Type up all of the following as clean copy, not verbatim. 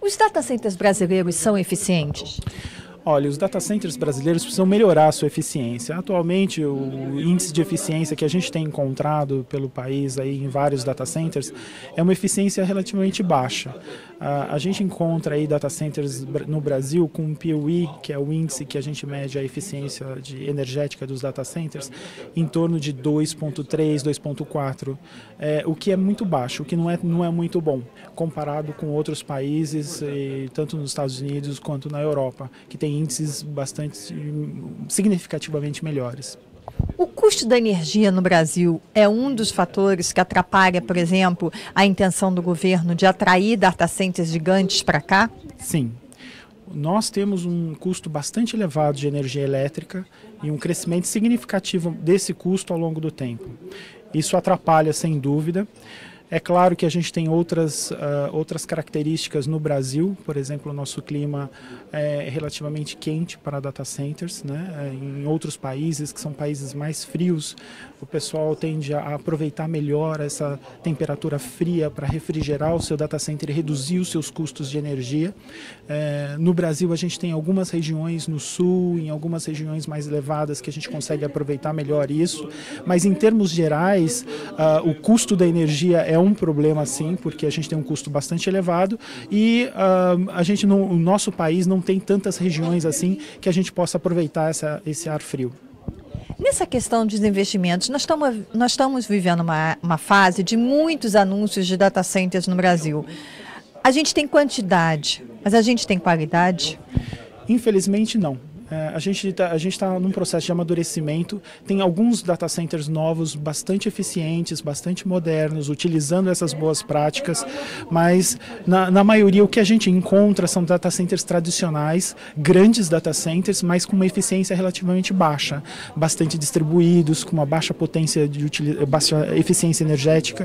Os data centers brasileiros são eficientes? Olha, os data centers brasileiros precisam melhorar a sua eficiência. Atualmente, o índice de eficiência que a gente tem encontrado pelo país aí em vários data centers é uma eficiência relativamente baixa. A gente encontra aí data centers no Brasil com o PUE, que é o índice que a gente mede a eficiência energética dos data centers, em torno de 2,3, 2,4, o que é muito baixo, o que não é muito bom, comparado com outros países, tanto nos Estados Unidos quanto na Europa, que tem índices bastante significativamente melhores. O custo da energia no Brasil é um dos fatores que atrapalha, por exemplo, a intenção do governo de atrair data centers gigantes para cá? Sim. Nós temos um custo bastante elevado de energia elétrica e um crescimento significativo desse custo ao longo do tempo. Isso atrapalha, sem dúvida. É claro que a gente tem outras características no Brasil, por exemplo, o nosso clima é relativamente quente para data centers, né? Em outros países, que são países mais frios, o pessoal tende a aproveitar melhor essa temperatura fria para refrigerar o seu data center e reduzir os seus custos de energia. No Brasil, a gente tem algumas regiões no sul, em algumas regiões mais elevadas, que a gente consegue aproveitar melhor isso, mas em termos gerais, o custo da energia é um problema sim, porque a gente tem um custo bastante elevado e o nosso país não tem tantas regiões assim que a gente possa aproveitar esse ar frio. Nessa questão dos investimentos, nós estamos vivendo uma fase de muitos anúncios de data centers no Brasil. A gente tem quantidade, mas a gente tem qualidade? Infelizmente não. A gente está num processo de amadurecimento, tem alguns data centers novos, bastante eficientes, bastante modernos, utilizando essas boas práticas, mas na maioria o que a gente encontra são data centers tradicionais, grandes data centers, mas com uma eficiência relativamente baixa, bastante distribuídos, com uma baixa potência baixa eficiência energética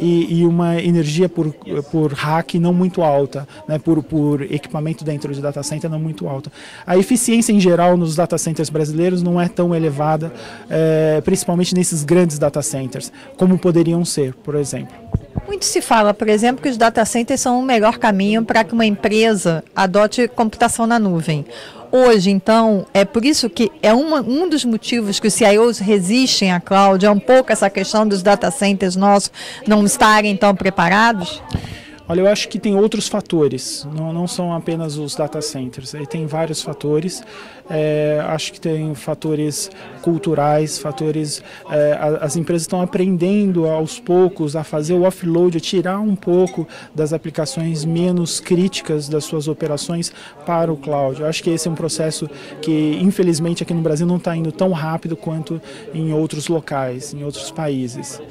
e uma energia por rack não muito alta, né, por equipamento dentro de data center não muito alta. A eficiência em geral nos data centers brasileiros não é tão elevada, principalmente nesses grandes data centers, como poderiam ser, por exemplo. Muito se fala, por exemplo, que os data centers são o melhor caminho para que uma empresa adote computação na nuvem. Hoje, então, é por isso que é um dos motivos que os CIOs resistem à cloud, é um pouco essa questão dos data centers nossos não estarem tão preparados? Olha, eu acho que tem outros fatores, não são apenas os data centers, tem vários fatores, acho que tem fatores culturais, fatores, as empresas estão aprendendo aos poucos a fazer o offload, a tirar um pouco das aplicações menos críticas das suas operações para o cloud. Eu acho que esse é um processo que, infelizmente, aqui no Brasil não está indo tão rápido quanto em outros locais, em outros países.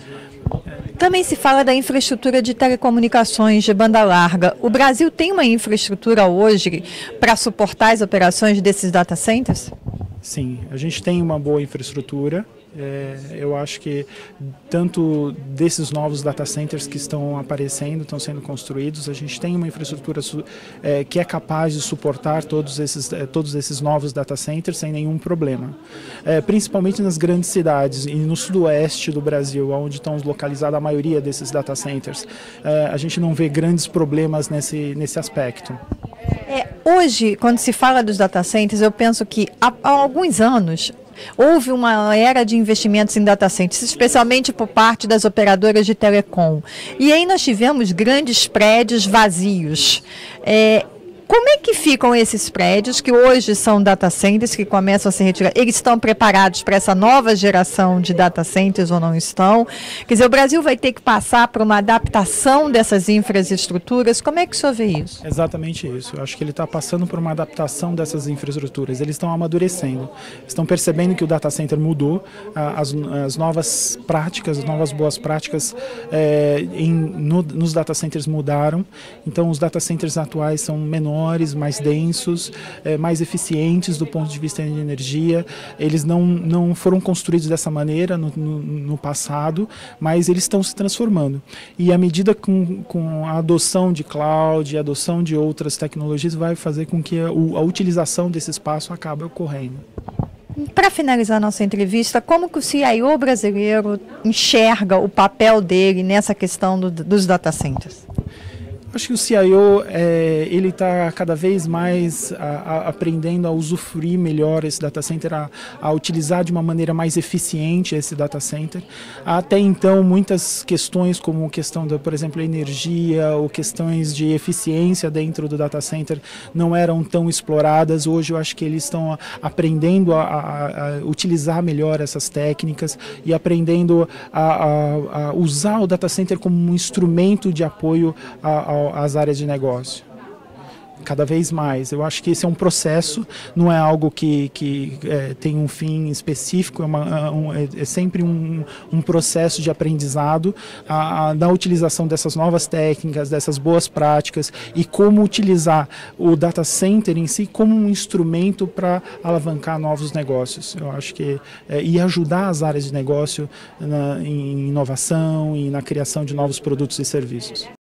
Também se fala da infraestrutura de telecomunicações de banda larga. O Brasil tem uma infraestrutura hoje para suportar as operações desses data centers? Sim, a gente tem uma boa infraestrutura. Eu acho que tanto desses novos data centers que estão aparecendo, estão sendo construídos, a gente tem uma infraestrutura que é capaz de suportar todos esses novos data centers sem nenhum problema. Principalmente nas grandes cidades e no sudoeste do Brasil, onde estão localizados a maioria desses data centers. A gente não vê grandes problemas nesse aspecto. Hoje, quando se fala dos data centers, eu penso que há alguns anos houve uma era de investimentos em data centers, especialmente por parte das operadoras de telecom. E aí nós tivemos grandes prédios vazios. Como é que ficam esses prédios que hoje são data centers, que começam a se retirar? Eles estão preparados para essa nova geração de data centers ou não estão? Quer dizer, o Brasil vai ter que passar por uma adaptação dessas infraestruturas. Como é que o senhor vê isso? Exatamente isso. Eu acho que ele está passando por uma adaptação dessas infraestruturas. Eles estão amadurecendo. Estão percebendo que o data center mudou, as novas práticas, as novas boas práticas nos data centers mudaram. Então, os data centers atuais são menores, mais densos, mais eficientes do ponto de vista de energia. Eles não foram construídos dessa maneira no passado, mas eles estão se transformando. E à medida com a adoção de cloud, a adoção de outras tecnologias, vai fazer com que a utilização desse espaço acabe ocorrendo. Para finalizar a nossa entrevista, como que o CIO brasileiro enxerga o papel dele nessa questão dos data centers? Acho que o CIO ele está cada vez mais aprendendo a usufruir melhor esse data center, a utilizar de uma maneira mais eficiente esse data center. Até então, muitas questões como questão da, por exemplo, energia ou questões de eficiência dentro do data center não eram tão exploradas. Hoje eu acho que eles estão aprendendo a utilizar melhor essas técnicas e aprendendo a usar o data center como um instrumento de apoio às áreas de negócio. Cada vez mais. Eu acho que esse é um processo, não é algo que tem um fim específico, é sempre um processo de aprendizado da utilização dessas novas técnicas, dessas boas práticas e como utilizar o data center em si como um instrumento para alavancar novos negócios. Eu acho que e ajudar as áreas de negócio em inovação e na criação de novos produtos e serviços.